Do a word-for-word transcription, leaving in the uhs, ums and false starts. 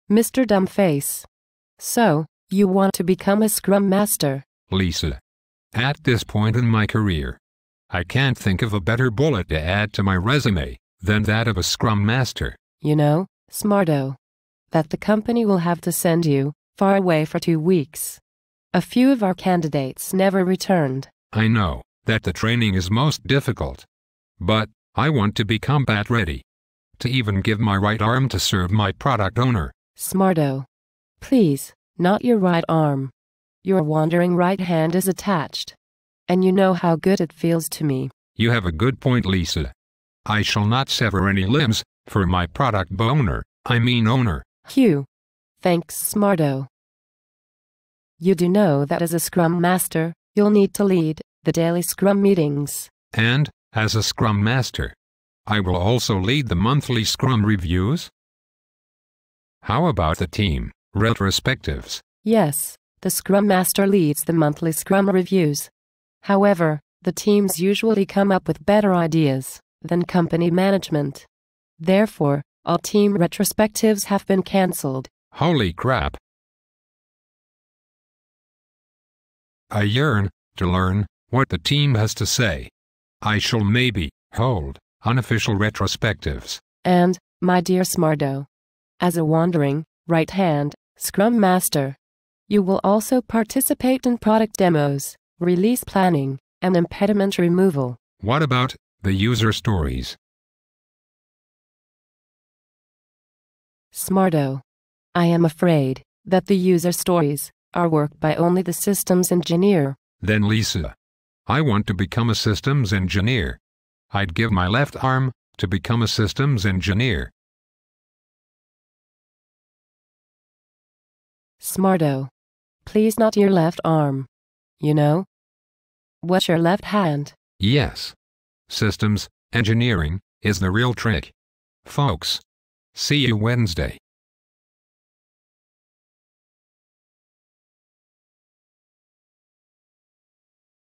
Mister Dumbface. So, you want to become a Scrum Master? Lisa. At this point in my career, I can't think of a better bullet to add to my resume than that of a Scrum Master. You know, Smarto, that the company will have to send you far away for two weeks. A few of our candidates never returned. I know that the training is most difficult, but I want to be combat ready, to even give my right arm to serve my product owner. Smarto. Please, not your right arm. Your wandering right hand is attached. And you know how good it feels to me. You have a good point, Lisa. I shall not sever any limbs for my product owner, I mean owner. Hugh. Thanks, Smarto. You do know that as a Scrum Master, you'll need to lead the daily Scrum meetings. And, as a Scrum Master, I will also lead the monthly Scrum reviews? How about the team retrospectives? Yes, the Scrum Master leads the monthly Scrum reviews. However, the teams usually come up with better ideas than company management. Therefore, all team retrospectives have been cancelled. Holy crap! I yearn to learn what the team has to say. I shall maybe hold unofficial retrospectives. And, my dear Smarto, as a wandering, right-hand, Scrum Master, you will also participate in product demos, release planning, and impediment removal. What about the user stories? Smarto. I am afraid that the user stories are worked by only the systems engineer. Then Lisa, I want to become a systems engineer. I'd give my left arm to become a systems engineer. Smarto. Please not your left arm. You know? What's your left hand? Yes. Systems engineering is the real trick. Folks, see you Wednesday.